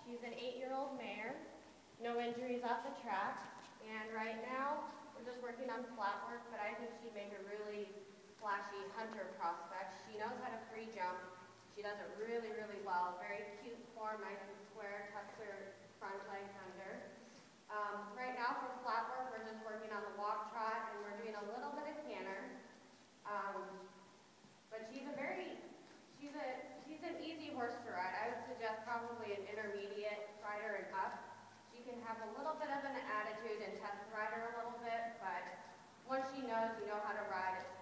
She's an 8-year-old mare, no injuries off the track, and right now we're just working on flat work, but I think she'd make a really flashy hunter prospect. She knows how to free jump. She does it really, really well. Very cute form, nice and square, tucks her front legs under. Right now for flat work, we're just working on the walk trot, and we're doing a little bit of canter. But she's an easy horse to ride. I would suggest probably an intermediate rider and up. She can have a little bit of an attitude and test the rider a little bit, but once she knows you know how to ride, it's